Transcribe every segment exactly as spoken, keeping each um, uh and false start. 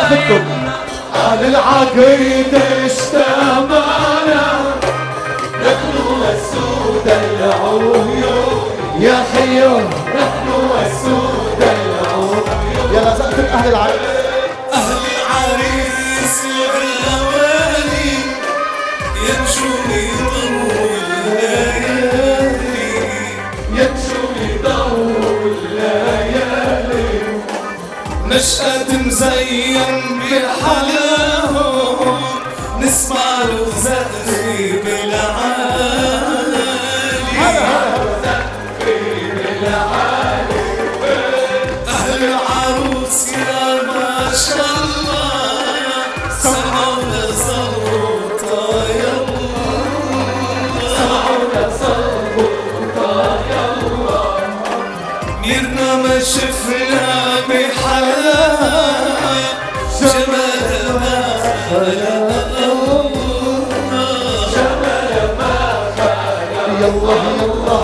وقفتكم على العقيد اشتمانا نحن والسود العيون يا خيو نحن والسود العيون. يلا زقتم أهل العريس أهل العريس الغوالي يمشوا يضووا الليالي يمشوا يضووا الليالي نشأة مزين بحلاهم نسمع له زقفي بالعالي زقفي بالعالي. أهل العروس يا ما شاء الله سمعونا صوتا يلا سمعونا صوتا يلا. ميرنا ما شفنا بحلاها جمال ما خلق جمال ما خلق. يلا يلا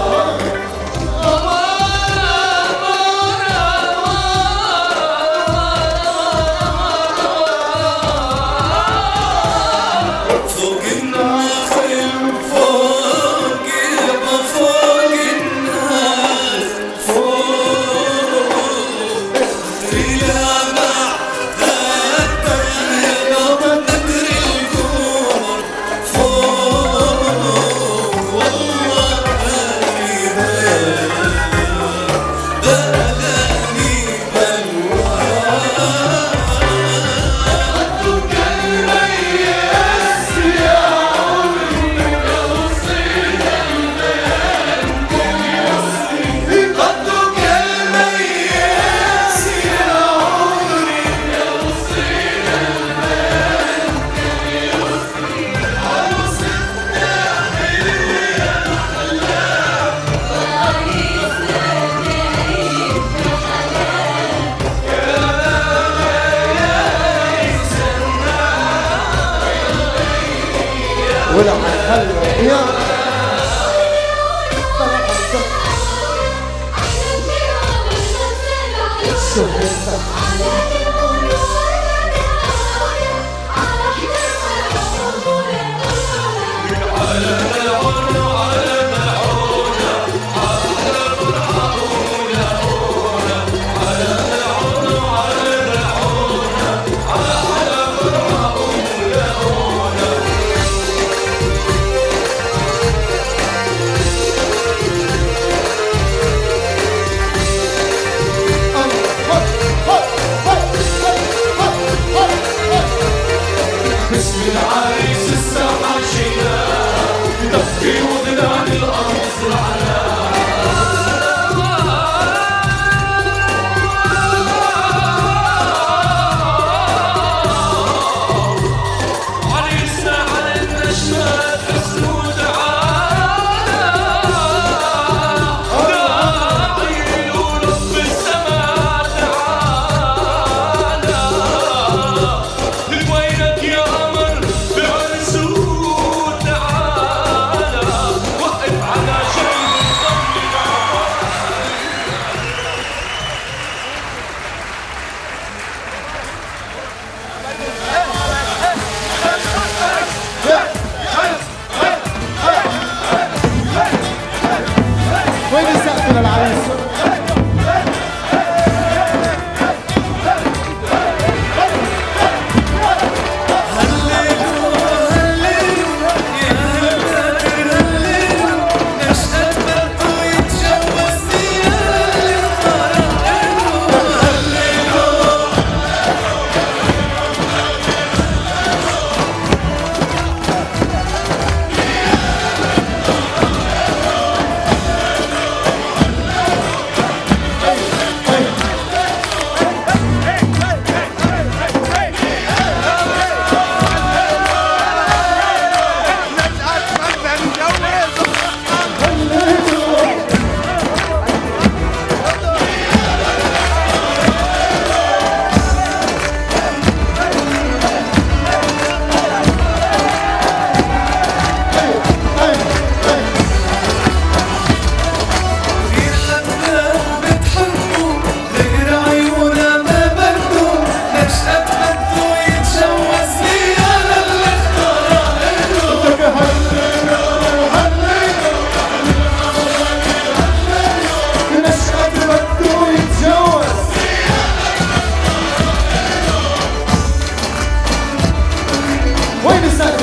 فوق النخل فوق يابا فوق الناس فوق إلى بعد يابا ندر القمر فوق والله بلاني بلوان خدك المياس يا عمري يا وصيل البنك يوصي. خدك المياس يا عمري يا وصيل البنك يوصي. عروستنا حلوة يا حلال عريسنا جايب ولا حلوة يا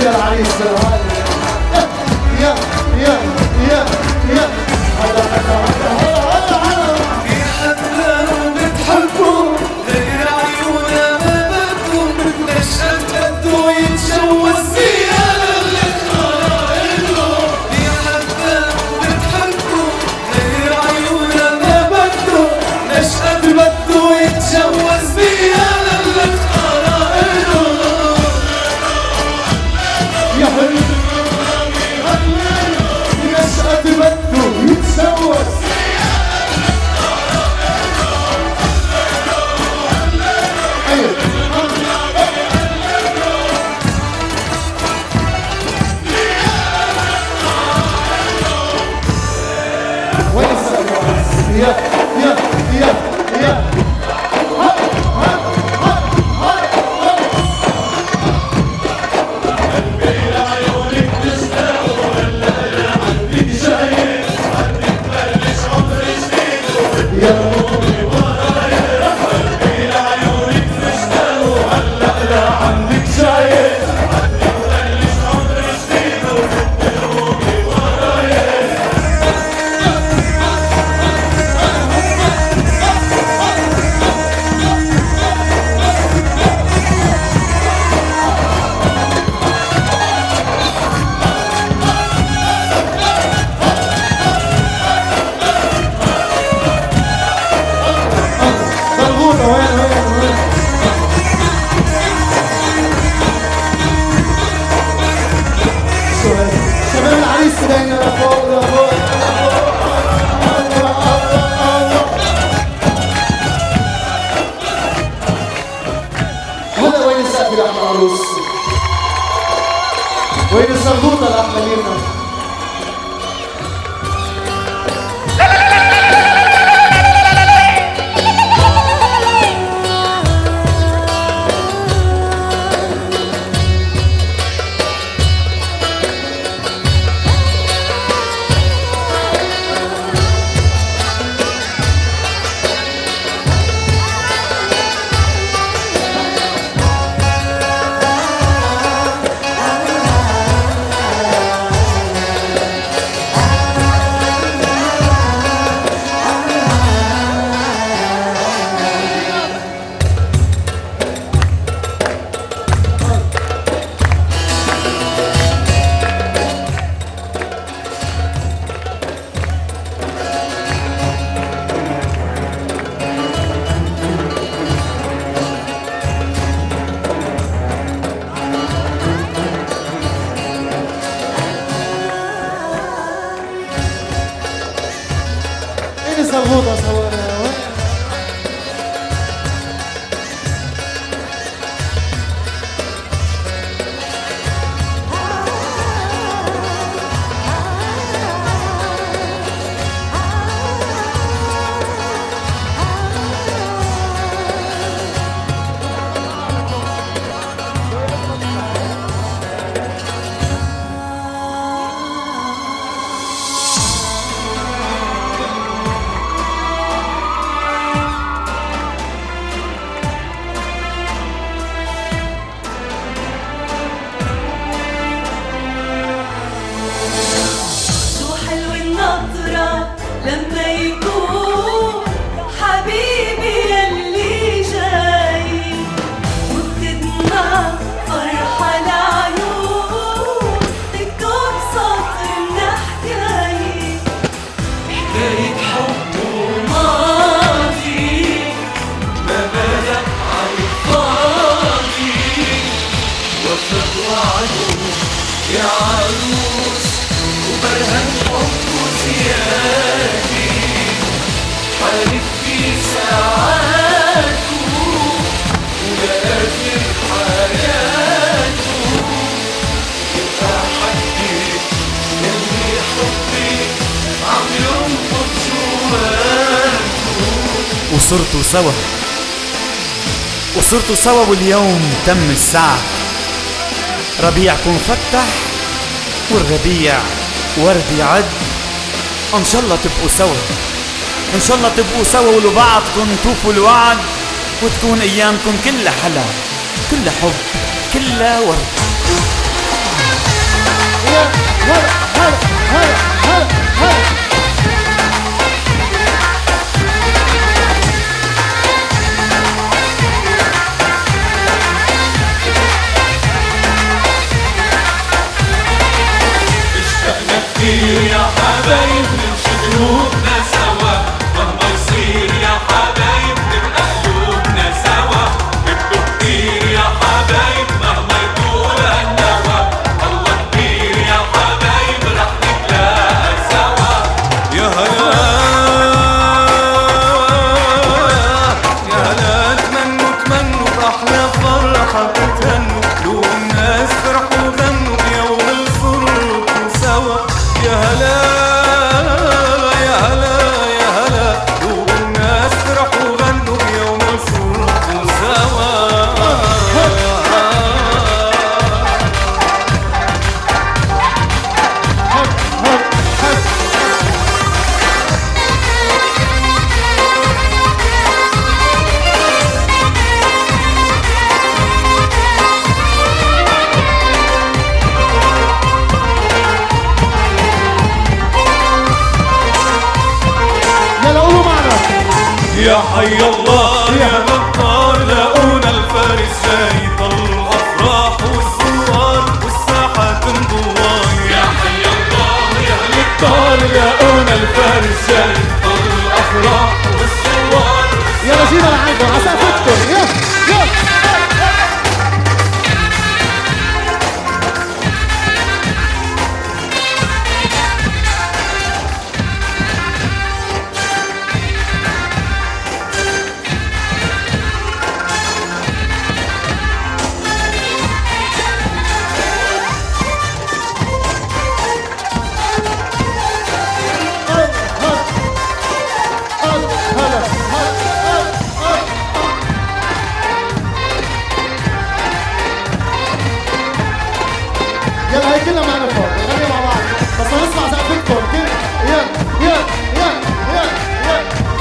للعريس بالهاي. يا يا يا يا هلا هلا هلا هلا هلا بيحبوا بتحبوا غير عيونا ما بدكم نشأت بده يتجوز فيها للي اختاره. بيحبوا بتحبوا غير عيونا ما بدكم نشأت بده يتجوز فيها للي اختاره. يا حبيبي نشأت بده يتجوز. وين السقف؟ يا يا يا يا وين الزغوطة الأحلى ميرنا؟ الزغوطة صورنا لما يكون حبيبي يلي جاي وبتدمع فرحة العيون تكتب سطر من حكاية حكاية حب وماضي ما بدأ عالفاضي وفق وعده يا عروس وبرهن حبه زيادي حالف في ساعاته ولآخر حياته يبقى حدي يلي حبي عم ينبض جواته. وصرتوا سوا وصرتوا سوا واليوم تم الساعة، ربيعكم فتح والربيع وردي عد. ان شاء الله تبقوا سوا، ان شاء الله تبقوا سوا ولبعضكم توفوا الوعد وتكون ايامكم كلها حلا كلها حب كلها ورد. يا هلا هلا هلا هلا هلا كتير يا حبايب نمشي قلوبنا سوا مهما يصير يا حبايب نبقى قلوبنا سوا نبقى كتير يا حبايب مهما يطول النوى الله كبير يا حبايب رح نتلاقى سوا يا هلا يا هلا تمنوا تمنوا بأحلى فرحة تتهنوا لو الناس فرحوا وغنوا بيوم الفرق سوا يا هلا يا هلا يا هلا دوب الناس فرحوا وغنوا بيوم الفرق سوا يا حي الله يا نطار لاقونا الفارس جاي طلوا الافراح والزوار والساحات مضواي يا حي الله يا نطار لاقونا الفارس جاي طلوا الافراح والزوار يلا جينا لعندكم عسافتكم يا يا يلا هي كلها معنا فوق نغني مع بعض بس هنسمع سقفتكم كده يلا يلا يلا يلا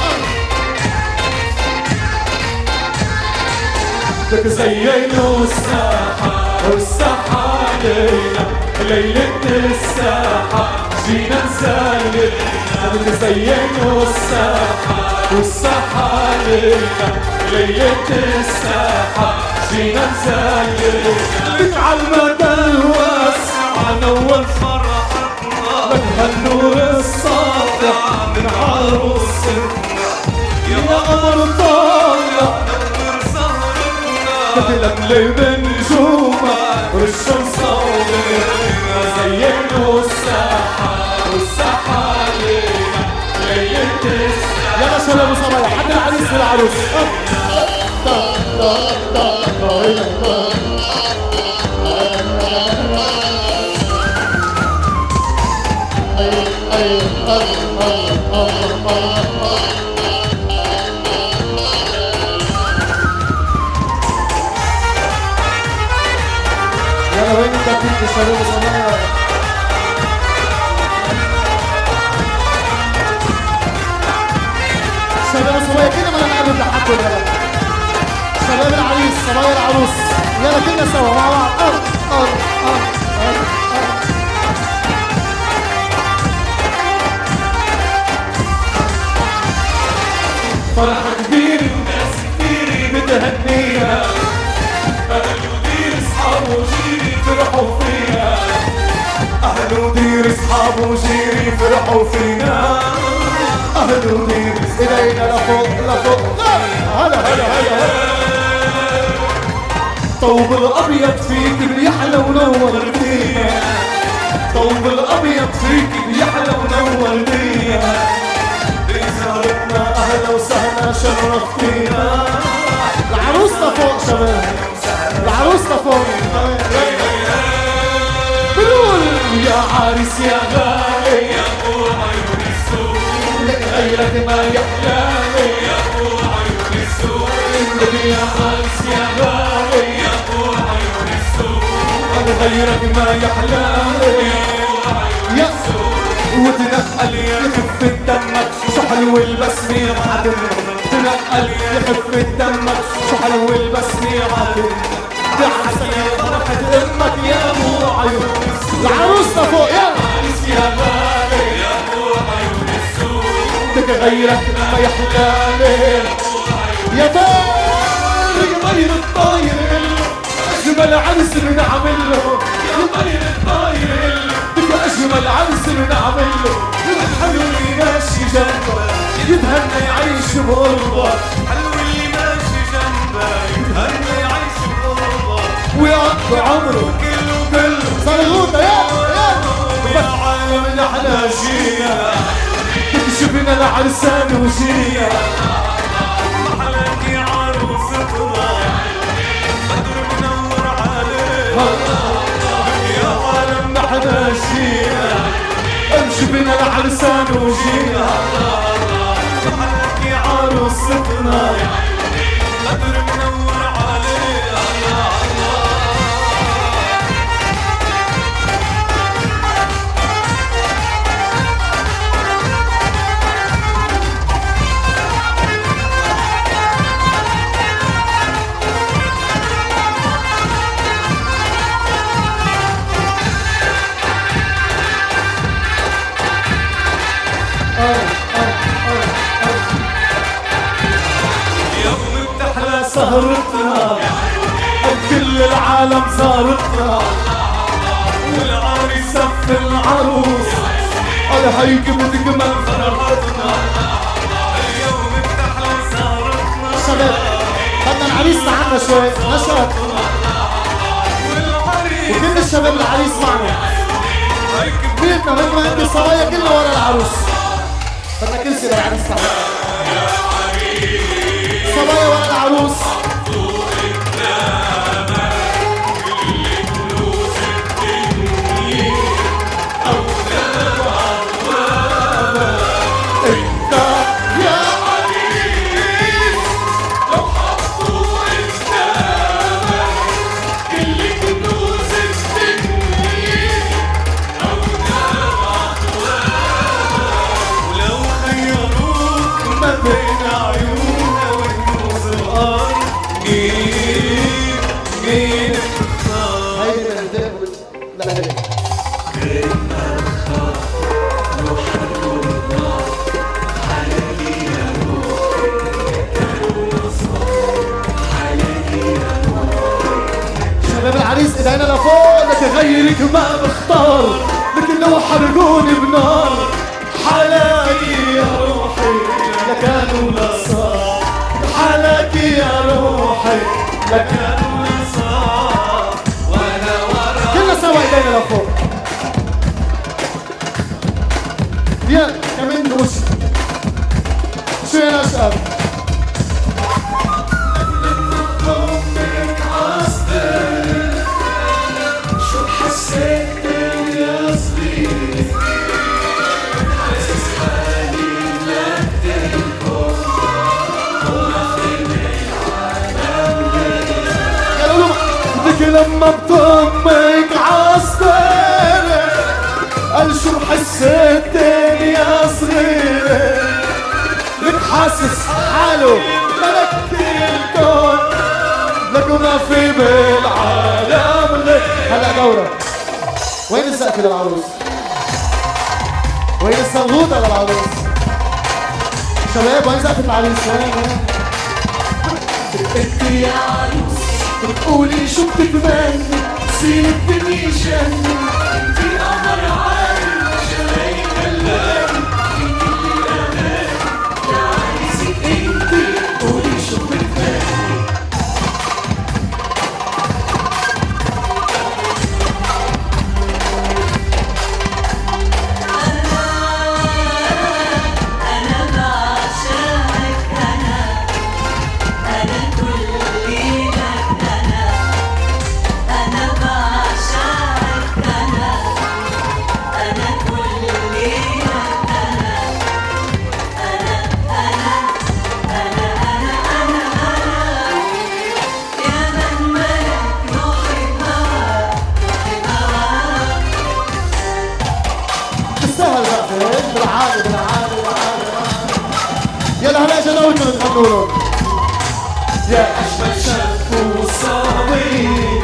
يلا بدك زينوا الساحة والساحة علينا ليلة الساحة جينا نسلم بدك زينوا الساحة والساحة علينا ليلة الساحة جينا نسلم لك عالمدى الواسع نور فرحتنا لك هالنور الساطع من عروستنا يا قمر طالع نور سهرتنا تتلملي بنجومة والشمس صورنا زينوا الساحة والساحة علينا ليلة الساحة يلا شباب وصبايا حتى العريس والعروس يلا وين بدك تنتي شباب وصبايا شباب وصبايا كده ما نقابل لحقكم يلا شباب العريس صبايا العروس يلا كلنا سوا مع بعض اه اه اه اه فرحة كبيرة وناس كتير بتهنيها أهل ودير أصحاب وجيري فرحوا فيها أهل ودير أصحاب وجيري فرحوا فينا أهل ودير ايدينا لفوق لفوق هلا هلا هلا طوب الأبيض فيك بيحلى ونورتينا طوب الأبيض فيك بيحلى ونورتينا زهرتنا أهلا وسهلا شرفتينا العروسنا فوق شباب العروسنا فوق قول يا عريس يا غالي يا ابو عيون السود لك غيرك ما يحلالي يا ابو عيون السود يا عريس يا غالي يا ابو عيون السود غيرك ما يحلالي يا ابو عيون السود وتنقل يا خفة دمك شو حلو البسمة عدل تنقل يا خفة دمك شو حلو البسمة عدل بحسن فرحة امك يا ابو عيون. العروسة فوق يلا عريس يا غالي يا ابو عيون السود بدك غيرك ما يحلالي يا طير يا طير الطاير اجمل عرس بنعمل له يا طير الطاير بدك اجمل عرس بنعمل له الحلو اللي ماشي جنبه يتهنى يعيش بغربه الحلو اللي ماشي جنبه يتهنى يعيش بغربه ويقضي عمره كله كله صرغوطة يلا يا عالم نحن جينا شفنا العرسان وجينا محلك يا عروستنا بدر منور علينا يا عالم نحن جينا شفنا العرسان وجينا محلك يا عروستنا بدر منور علينا يوم بتحلى سهرتنا كل العالم زارتنا والعريس صف العروس على هيك بتجمل فرحتنا اليوم بتحلى سهرتنا شباب بدنا العريس معنا شوي نشرت والعريس وكل الشباب العريس معنا هيك بيتنا مثل ما انت الصبايا كلها ورا العروس. بدنا كرسي للعريس تعال صبايا ورا العروس ايدينا لفوق لك غيرك ما بختار لكن لو حرقوني بنار حلاكي يا روحي لكان ولا صار حلاكي يا روحي لكان ولا صار وانا ورا كلنا سوا ايدينا لفوق يلا كمان نوش شو يا نشأت حسيت يا صغير حاسس حالي لقيتكم وما فيني العالم قالوا بدك لما بطمك عصفر قال شو حسيت يا صغير لك حاسس حاله ملك الكون لك وما في بالعالم غير. هلا دورة وين السقف للعروس؟ وين الصلغوطة للعروس؟ شباب وين سقف العريس؟ وين وين؟ انت يا عروس بتقولي شو بتتمنى تصير الدنيا جنة انت قمر عالي شرايك هلاقي في كل الامان يا عريسي انت بتقولي شو بتتمنى بالعادة بالعادة بالعادة يلا هلا جنوتنا بتغنوا له يا أجمل شاب وصابي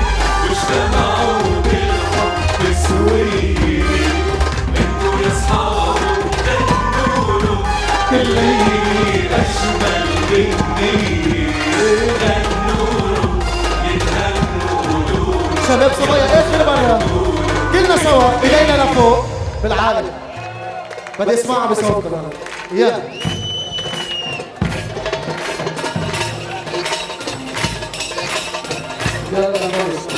شباب صبايا اخر مرة كلنا سوا ايدينا لفوق بالعالم. بدي اسمعها بصوت كمان. يلا يلا يا مارس.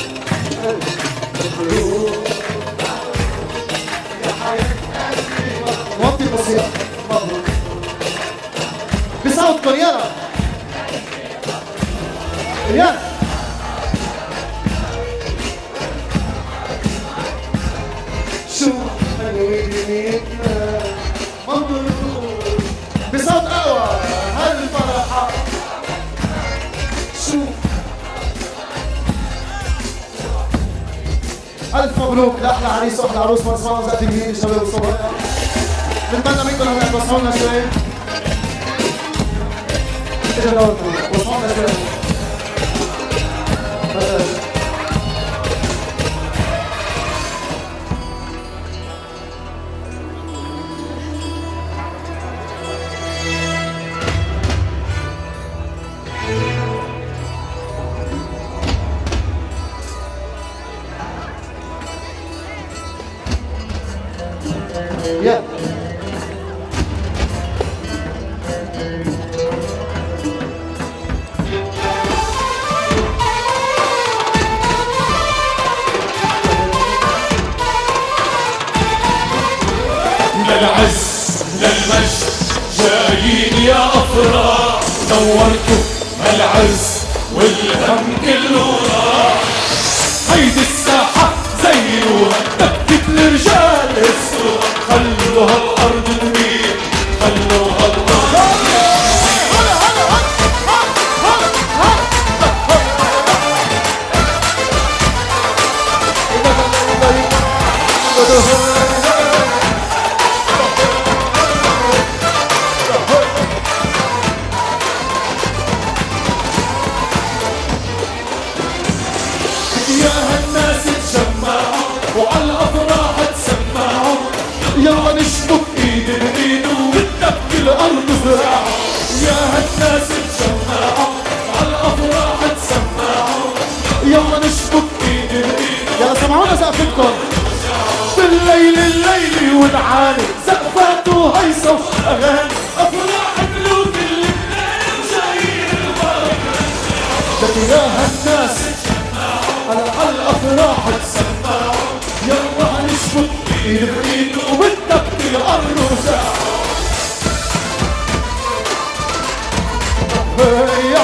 يا حياة قلبي وطي الموسيقى مبروك بصوتكم. يلا يلا شو حلويتنا مبروك بصوت قوى هالفرحة. شو ألف مبروك لأحلى عريس وأحلى عروس. ما نسمعوا زقة جديد شباب وصبايا. بنتمنى منكم هلا توسعوا لنا شوي. اجا دوركم وسعوا لنا شوي. يلا للعز للمجد جايين يا أفراح. نورتوا العز والهم كله راح. هيدي الساحة زينوها دبكة الرجال السوق. خلوا هالأرض تميل خلوا هالأرض يا هالناس تجمعوا وعلى الأفراح تسمعوا. يلا نشبك ايد بايد وبالدبك الأرض زراعوا. يا هالناس تجمعوا وعلى الأفراح تسمعوا. يلا نشبك ايد بايد. يلا سمعونا سقفتكم. بالليل الليل ونعاني سقفات وهيصة وأغاني. أفراح ملوك اللبنان جايين البركة. بدي يا هالناس على الأفراح تسمعوا. يلا هنشبك ايد بايد وبالدبك الأرض زراعوا. هيا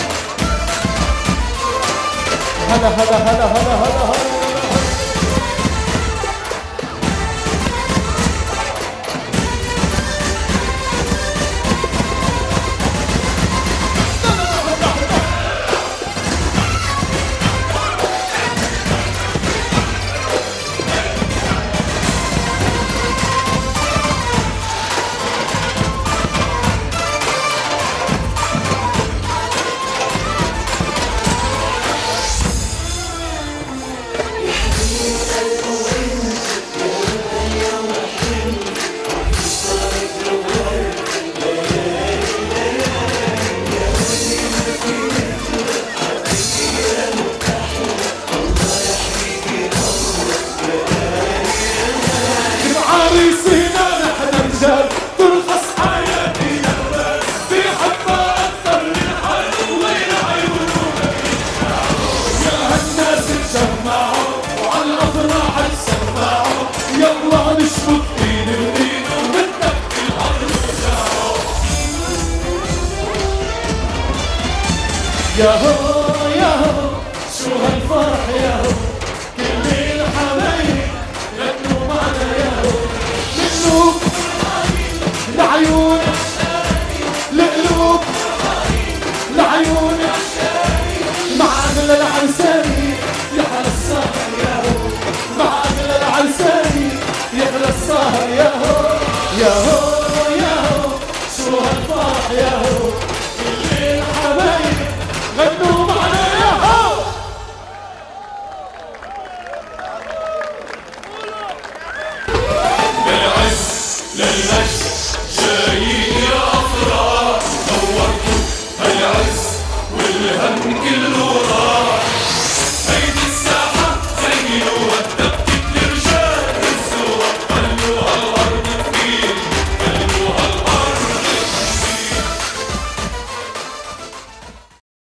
هلا هلا هلا هلا هلا هلا. يا هو يا هو شو هالفرح يا هو. كل الحبايب غنوا معنا يا هو. للقلوب لعيون لقلوب لعيون مع أغلى العرساني يحلى السهر يا هو. مع أغلى العرساني يحلى السهر يا هو. يا هو يا هو شو هالفرح يا هو. كل الحبايب غنوا معنا يا هو. للعز للمجد جايين يا أفراح. نورتوا العز والهم كله